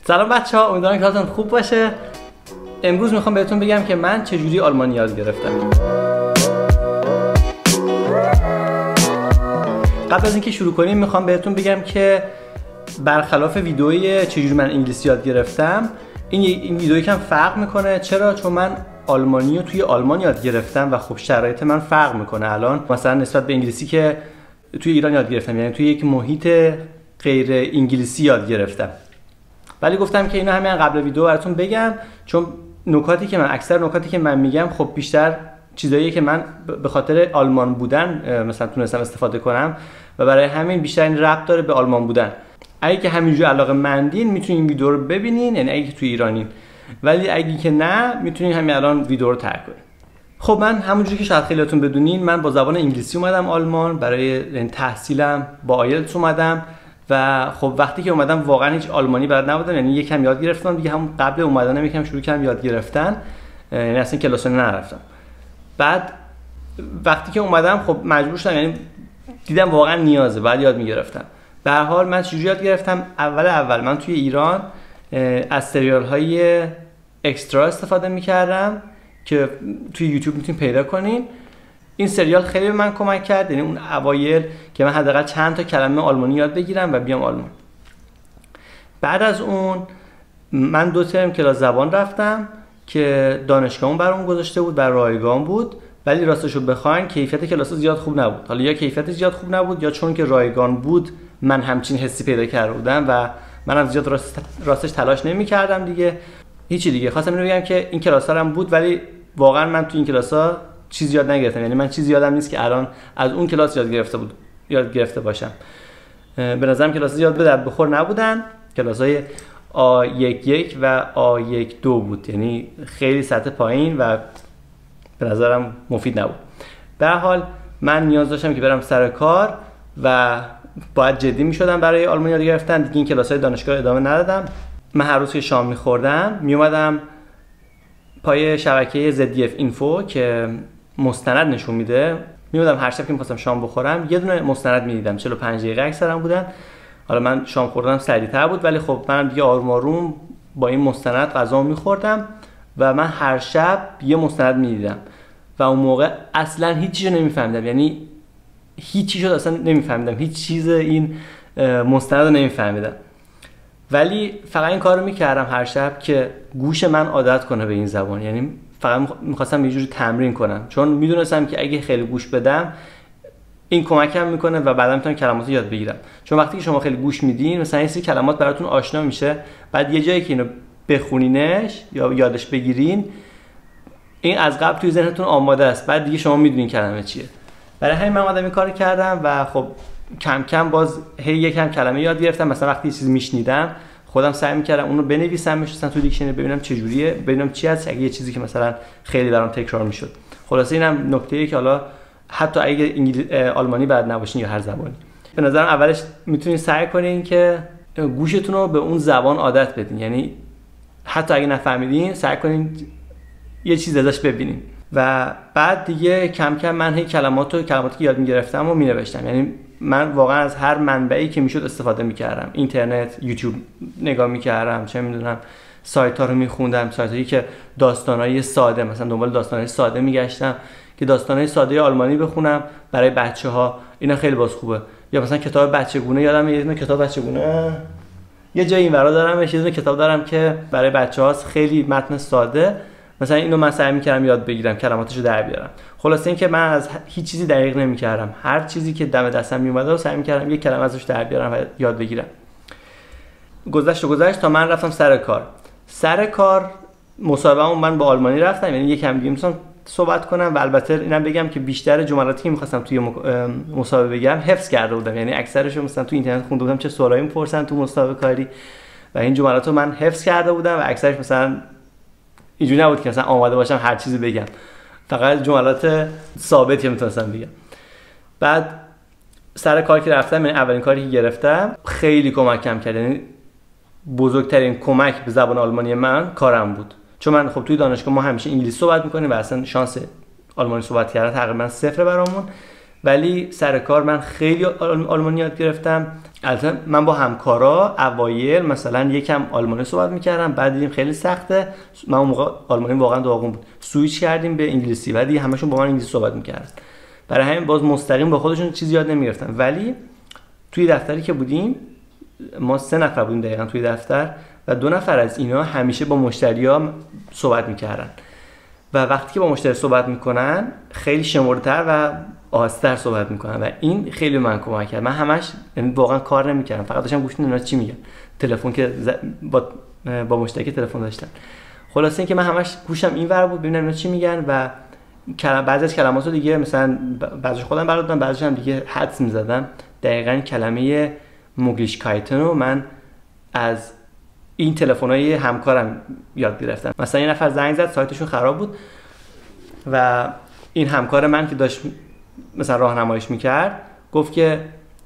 سلام بچه‌ها، امیدوارم که حالتون خوب باشه. امروز میخوام بهتون بگم که من چجوری آلمانی یاد گرفتم. قبل از اینکه شروع کنیم میخوام بهتون بگم که برخلاف ویدئوی چجوری من انگلیسی یاد گرفتم، این ویدئو یکم فرق میکنه. چرا؟ چون من آلمانی رو توی آلمان یاد گرفتم و خب شرایط من فرق میکنه الان مثلا نسبت به انگلیسی که توی ایران یاد گرفتم، یعنی توی یک محیط غیر انگلیسی یاد گرفتم. ولی گفتم که اینا همین قبل ویدیو براتون بگم، چون اکثر نکاتی که من میگم خب بیشتر چیزاییه که من به خاطر آلمان بودن مثلا تونستم استفاده کنم و برای همین بیشتر این ربط داره به آلمان بودن. اگه که همینجوری علاقه مندین میتونین این ویدیو رو ببینین، یعنی اگه توی ایرانین، ولی اگه که نه میتونین همین الان ویدیو رو ترک کنین. خب من همونجوری که شاید خیلیاتون بدونین، من با زبان انگلیسی اومدم آلمان، برای تحصیلم با آیلتس اومدم و خب وقتی که اومدم واقعا هیچ آلمانی بلد نبودم، یعنی یکم یاد گرفتم دیگه. همون قبل اومدنم یکم شروع کردم یاد گرفتن، یعنی اصلا کلاس نرفتم. بعد وقتی که اومدم خب مجبور شدم، یعنی دیدم واقعا نیازه، بعد یاد میگرفتم. به هر حال من چجوری یاد گرفتم؟ اول من توی ایران از سریال های اکسترا استفاده میکردم که توی یوتیوب میتونید پیدا کنین. این سریال خیلی به من کمک کرد، یعنی اون اوایل که من حداقل چند تا کلمه آلمانی یاد بگیرم و بیام آلمان. بعد از اون من 2 ترم کلاس زبان رفتم که دانشگاهمون برام گذاشته بود، بر رایگان بود، ولی راستش رو بخواین کیفیت کلاس زیاد خوب نبود. حالا یا کیفیت زیاد خوب نبود یا چون که رایگان بود من همچین حسی پیدا کرده بودم و منم زیاد راستش تلاش نمی‌کردم دیگه. هیچی دیگه. خواستم اینو بگم که این کلاس‌ها هم بود، ولی واقعا من تو این کلاس‌ها چیزی یاد نگرفتم. یعنی من چیزی یادم نیست که الان از اون کلاس یاد گرفته باشم. به نظرم کلاس زیاد به درد بخور نبودن. کلاس‌های A11 و A12 بود، یعنی خیلی سطح پایین و به نظرم مفید نبود. به هر حال من نیاز داشتم که برم سر کار و باید جدی می‌شدم برای آلمانی یاد گرفتن. دیگه این کلاس‌های دانشگاه ادامه ندادم. من هر روز که شام می‌خوردم میومدم پای شبکه ZDF اینفو که مستند نشون میده، میومدم هر شب که می‌خواستم شام بخورم یه دونه مستند می‌دیدم. 45 دقیقه اکثرا بودن. حالا من شام خوردم سریع‌تر بود، ولی خب من دیگه آروم آروم با این مستند غذا می‌خوردم و من هر شب یه مستند می‌دیدم و اون موقع اصلا هیچ چیزی نمی‌فهمیدم، یعنی هیچ چیزی اصلا نمی‌فهمیدم، هیچ چیز این مستند رو نمی‌فهمیدم. ولی فقط این کارو می‌کردم هر شب که گوش من عادت کنه به این زبان، یعنی فقط می‌خواستم یه جوری تمرین کنم، چون میدونستم که اگه خیلی گوش بدم این کمکم میکنه و بعدا میتونم کلمات یاد بگیرم. چون وقتی که شما خیلی گوش میدین مثلا این سری کلمات براتون آشنا میشه، بعد یه جایی که اینو بخونینش یا یادش بگیرین این از قبل توی ذهنتون آماده است، بعد دیگه شما میدونین کلمه چیه. برای همین من اومدم این کارو کردم و خب کم کم باز یکم کلمه یاد گرفتم. مثلا وقتی یه چیزی میشنیدم خودم سعی میکردم اونو بنویسمش مثلا تو دیکشنری، ببینم چه جوریه، ببینم چی هست، اگه یه چیزی که مثلا خیلی برام تکرار میشد. خلاصه اینم نکته‌ای که حالا حتی اگه آلمانی بلد نباشین یا هر زبانی، به نظرم اولش میتونین سعی کنین که گوشتون رو به اون زبان عادت بدین، یعنی حتی اگه نفهمیدین سعی کنین یه چیز ازش ببینین و بعد دیگه کم کم من کلماتی که یاد میگرفتم و مینوشتم. یعنی من واقعا از هر منبعی که میشد استفاده میکردم، اینترنت، یوتیوب نگاه میکردم، چه میدونم سایت ها رو میخوندم، سایت هایی که داستانای ساده، مثلا دنبال داستانای ساده میگشتم که داستانای ساده آلمانی بخونم برای بچه‌ها. اینا خیلی باز خوبه. یا مثلا کتاب بچگونه، یادم یه دونه کتاب بچگونه یه جایی اینورا دارم، یه دونه کتاب دارم که برای بچه‌هاست، خیلی متن ساده. مثلا اینو من سعی می‌کردم یاد بگیرم، کلماتشو در بیارم. خلاصه اینکه من از هیچ چیزی دقیق نمی‌کردم، هر چیزی که دم دستم میومد رو سعی می‌کردم یک کلمه ازش در بیارم و یاد بگیرم. گذشت تا من رفتم سر کار مصاحبه‌ام من با آلمانی رفتم، یعنی یکم دیگه می‌تونم صحبت کنم و البته اینم بگم که بیشتر جملاتی که می‌خواستم توی مصاحبه بگم حفظ کرده بودم، یعنی اکثرش رو مثلا تو اینترنت خونده بودم چه سوالایی می‌پرسن تو مصاحبه کاری و این جملات رو من حفظ کرده بودم و اکثرش مثلا اینجوری نبود که مثلا آماده باشم هر چیزی بگم، فقط جملات ثابتی میتونستم بگم. بعد سر کار که رفتم، یعنی اولین کاری که گرفتم خیلی کمکم کرد، یعنی بزرگترین کمک به زبان آلمانی من کارم بود. چون من خب توی دانشگاه ما همیشه انگلیسی صحبت میکنیم و اصلا شانس آلمانی صحبت کردن تقریبا صفر برامون ولی سر کار من خیلی آلمانی یاد گرفتم. البته من با همکارا اوایل مثلا یکم آلمانی صحبت میکردم، بعد دیدیم خیلی سخته، من اون موقع آلمانی واقعا داغون بود، سوئیچ کردیم به انگلیسی، بعد دیگه همشون با من انگلیسی صحبت میکردن، برای همین باز مستقیم با خودشون چیزی یاد نمیگرفتن. ولی توی دفتری که بودیم ما 3 نفر بودیم دقیقاً توی دفتر و 2 نفر از اینا همیشه با مشتری‌ها صحبت میکردن و وقتی که با مشتری صحبت میکنن خیلی شمرده‌تر و آهسته‌تر صحبت میکنن و این خیلی من کمک کرد. من همش واقعا کار نمیکردم، فقط داشتم گوش میدادم چی میگن، تلفن که با مشتری تلفن داشتن. خلاصه اینکه من همش گوشم اینور بود ببینم اینا چی میگن و بعضی از کلماتو دیگه مثلا بعضیش خودم برداشتم، بعضیش هم دیگه حدس میزدم. دقیقاً کلمه موگلیشکایتن رو من از این تلفن‌های همکارم یاد گرفتم. مثلا یه نفر زنگ زد سایتشون خراب بود و این همکار من که داشت مثلا راهنماییش میکرد گفت که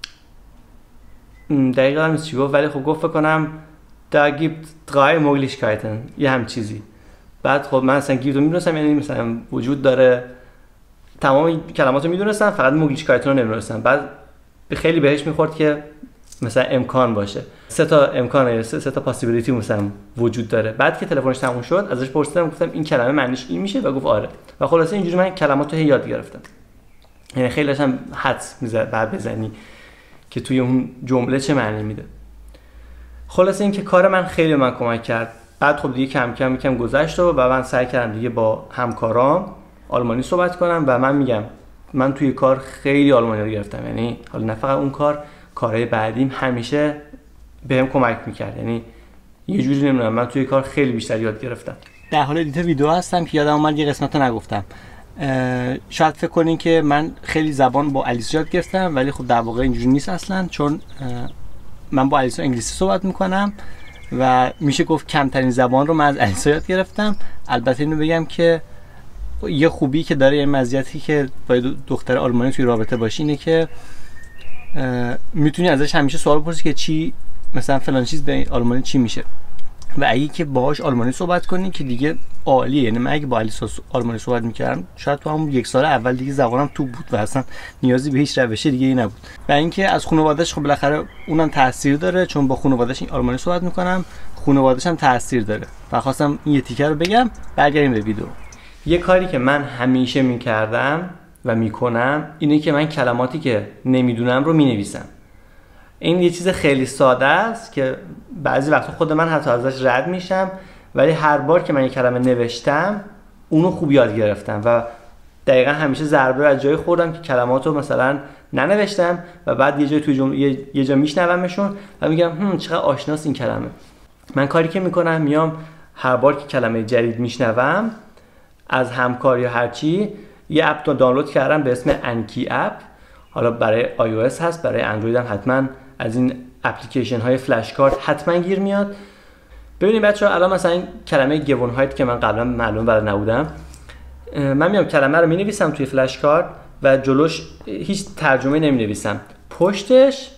دقیقاً نیست چی گفت، ولی خب گفت فکر کنم da gibt 3 Möglichkeiten یه هم چیزی. بعد خب من مثلا گیرو میدونستم، یعنی مثلا وجود داره، تمام کلماتو میدونستم، فقط موگلیشکایتن رو نمیدونستم. بعد خیلی بهش میخورد که مثلا امکان باشه، 3 تا امکانه، 3 تا پاسیبیلیتی مثلا وجود داره. بعد که تلفنش تموم شد ازش پرسیدم، گفتم این کلمه معنیش این میشه و گفت آره. و خلاصه اینجوری من کلماتو یاد گرفتم. یعنی خیلی داشتم حدس میزد بعد بزنی که توی اون جمله چه معنی میده. خلاصه این که کار من خیلی من کمک کرد. بعد خب دیگه کم کم گذشت و من سعی کردم دیگه با همکارام آلمانی صحبت کنم و من میگم من توی کار خیلی آلمانی یاد گرفتم. یعنی حالا نه فقط اون کارهای بعدیم همیشه بهم کمک میکرد. یعنی یه جوری نمیدونم من توی کار خیلی بیشتر یاد گرفتم. در حال ادیت ویدیو هستم که یادم اومد یه قسمت رو نگفتم. شاید فکر کنین که من خیلی زبان با الیسا یاد گرفتم، ولی خب در واقع اینجوری نیست اصلا، چون من با الیسا انگلیسی صحبت میکنم و میشه گفت کمترین زبان رو من از الیسا یاد گرفتم. البته اینو بگم که یه خوبی که داره، یه مزیتی که با دختر آلمانی توی رابطه باشی اینه که میتونی ازش همیشه سوال بپرسی که چی مثلا فلان چیز به آلمانی چی میشه و اگه که باهاش آلمانی صحبت کنی که دیگه عالیه. یعنی من اگه با الیسا آلمانی صحبت میکردم شاید تو همون 1 سال اول دیگه زبانم تو بود و اصلا نیازی به هیچ روش دیگه ای نبود. و اینکه از خانواده‌اش خب بالاخره اونم تاثیر داره، چون با خانواده‌اش آلمانی صحبت میکنم، خانواده‌اش هم تاثیر داره. و خواستم این یه تیکه رو بگم. برگردیم به ویدیو. یه کاری که من همیشه میکردم و میکنم اینه که من کلماتی که نمیدونم رو مینویسم. این یه چیز خیلی ساده است که بعضی وقتا خود من حتی ازش رد میشم، ولی هر بار که من یه کلمه نوشتم اونو خوب یاد گرفتم و دقیقا همیشه ضربه رو از جایی خوردم که کلماتو مثلا ننوشتم و بعد یه جای توی جمله یه جا میشنومشون و میگم چقدر آشناست این کلمه. من کاری که میکنم میام هر بار که کلمه جدید میشنوم از همکار یا هرچی یه اپ رو دانلود کردم به اسم انکی اپ. حالا برای iOS هست، برای اندروید هم حتما از این اپلیکیشن های فلش کارت حتما گیر میاد. ببینید بچه‌ها الان مثلا این کلمه گیون هایت که من قبلا معلوم برای نبودم، من میام کلمه رو مینویسم توی فلش کارت و جلوش هیچ ترجمه نمینویسم، پشتش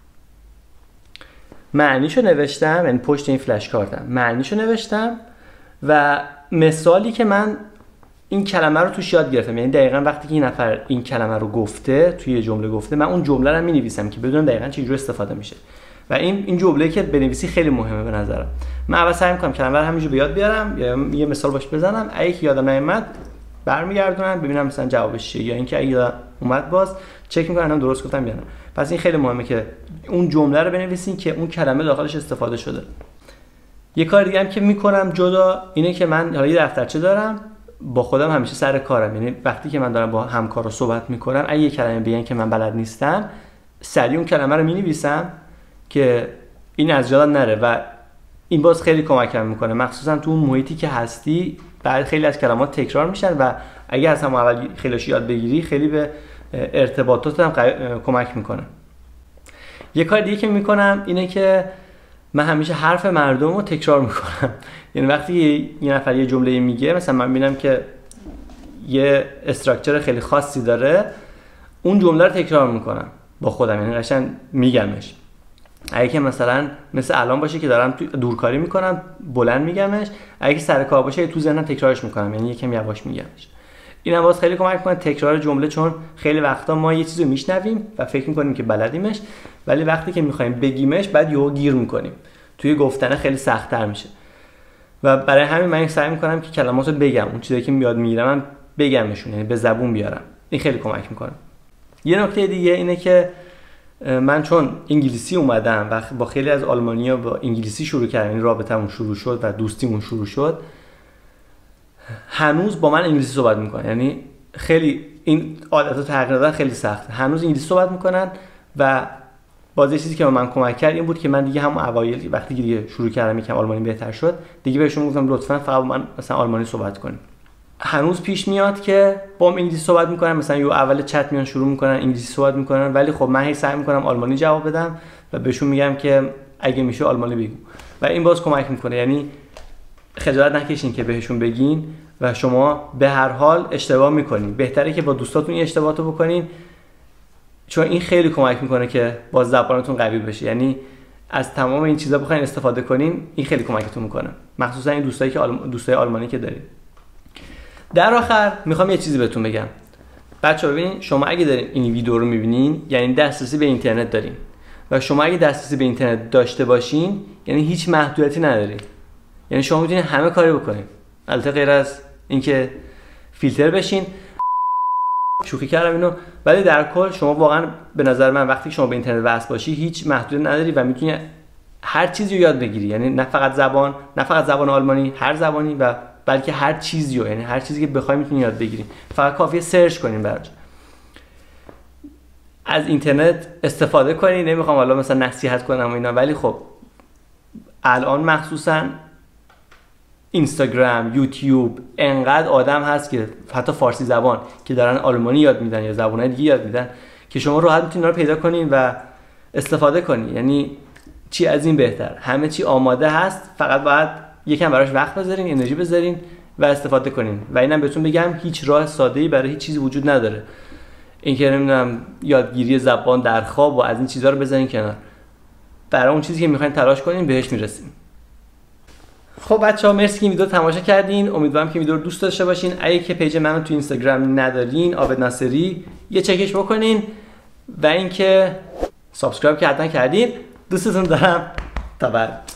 معنیشو نوشتم، یعنی پشت این فلش کارتم معنیشو نوشتم و مثالی که من این کلمه رو توش یاد گرفتم. یعنی دقیقاً وقتی که این نفر این کلمه رو گفته توی جمله گفته، من اون جمله رو می‌نویسم که بدونم دقیقاً چه جوری استفاده میشه. و این جمله که بنویسی خیلی مهمه به نظرم. من اول سعی می‌کنم کلمه رو همینجوری به یاد بیارم یا یه مثال باش بزنم، اگه که یادم نیومد برمیگردونم ببینم مثلا جوابش چیه، یا اینکه اگه اومد باز چک می‌کنم درست گفتم یا نه. پس این خیلی مهمه که اون جمله رو بنویسین که اون کلمه داخلش استفاده شده. یه کار دیگه هم که می‌کنم جدا اینه که من حالا یه دفترچه دارم، با خودم همیشه سر کارم. یعنی وقتی که من دارم با همکارا صحبت میکنم اگه یه کلمه بگن که من بلد نیستم، سریع اون کلمه رو مینویسم که این از یادم نره و این باز خیلی کمکم میکنه، مخصوصا تو اون محیطی که هستی. بعد خیلی از کلمات تکرار میشن و اگه از هم اول خیلیش یاد بگیری خیلی به ارتباطات هم کمک میکنه. یه کار دیگه که میکنم اینه که من همیشه حرف مردم رو تکرار میکنم. یعنی وقتی یه نفر یه جمله میگه، مثلا من میبینم که یه استراکچر خیلی خاصی داره، اون جمله رو تکرار میکنم با خودم، یعنی قشنگ میگمش. اگه که مثلا مثل الان باشه که دارم دورکاری میکنم بلند میگمش، اگه که سر کار باشه تو ذهنم تکرارش میکنم، یعنی یکم یواش میگمش. اینم باز خیلی کمک میکنه تکرار جمله، چون خیلی وقتا ما یه چیزو میشنویم و فکر میکنیم که بلدیمش، ولی وقتی که میخوایم بگیمش بعد یهو گیر میکنیم، توی گفتن خیلی سخت‌تر میشه. و برای همین من سعی میکنم که کلماتو بگم، اون چیزایی که یاد میگیرم بگمشون، یعنی به زبون بیارم. این خیلی کمک میکنه. یه نکته دیگه اینه که من چون انگلیسی اومدم و با خیلی از آلمانی‌ها با انگلیسی شروع کردم، این رابطمون شروع شد و دوستیمون شروع شد، هنوز با من انگلیسی صحبت میکنن. یعنی خیلی این عادتو تغییر دادن خیلی سخته. هنوز انگلیسی صحبت میکنن و باز یه چیزی که به من کمک کرد این بود که من دیگه هم اوایل وقتی دیگه شروع کردم یکم آلمانی بهتر شد، دیگه بهشون گفتم لطفاً فقط با من مثلا آلمانی صحبت کنید. هنوز پیش میاد که با من انگلیسی صحبت میکنن، مثلا یه اول چت میان شروع میکنن انگلیسی صحبت میکنن، ولی خب من هی سعی میکنم آلمانی جواب بدم و بهشون میگم که اگه میشه آلمانی بگو و این باز کمک میکنه. یعنی خجالت نکشین که بهشون بگین و شما به هر حال اشتباه میکنین، بهتره که با دوستاتون این اشتباهاتو بکنین، چون این خیلی کمک میکنه که با زبانتون قوی بشه. یعنی از تمام این چیزا بخواین استفاده کنین، این خیلی کمکتون میکنه، مخصوصا این دوستای آلمانی که دارین. در آخر میخوام یه چیزی بهتون بگم. بچه‌ها ببینین، شما اگه دارین این ویدیو رو میبینین یعنی دسترسی به اینترنت دارین و شما اگه دسترسی به اینترنت داشته باشین یعنی هیچ محدودیتی ندارین. یعنی شما میتونین همه کاری بکنین، البته غیر از اینکه فیلتر بشین. شوخی کردم اینو، ولی در کل شما واقعا به نظر من وقتی شما به اینترنت وصل باشی هیچ محدودیتی نداری و میتونی هر چیزی رو یاد بگیری. یعنی نه فقط زبان آلمانی، هر زبانی و بلکه هر چیزی رو، یعنی هر چیزی که بخوای میتونی یاد بگیری. فقط کافیه سرچ کنین براش. از اینترنت استفاده کنین. نمیخوام حالا مثلا نصیحت کنم و اینا، ولی خب الان مخصوصا اینستاگرام، یوتیوب انقدر آدم هست که حتی فارسی زبان که دارن آلمانی یاد میدن یا زبان‌های دیگه یاد میدن که شما راحت میتونین رو پیدا کنین و استفاده کنین. یعنی چی از این بهتر؟ همه چی آماده هست، فقط باید یکم براش وقت بذارین، انرژی بذارین و استفاده کنین. و اینم بهتون بگم هیچ راه ساده‌ای برای هیچ چیزی وجود نداره. اینکه نمیدونم یادگیری زبان در خواب و از این چیزا رو بذارین کنار. برای اون چیزی که میخواین تلاش کنین بهش میرسین. خب بچه‌ها مرسی که این ویدیو تماشا کردین. امیدوارم که ویدیو رو دوست داشته باشین. اگه که پیج منو تو اینستاگرام ندارین، عابد ناصری، یه چکش بکنین و اینکه سابسکرایب که حتما کردین. دوستتون دارم. تا بعد.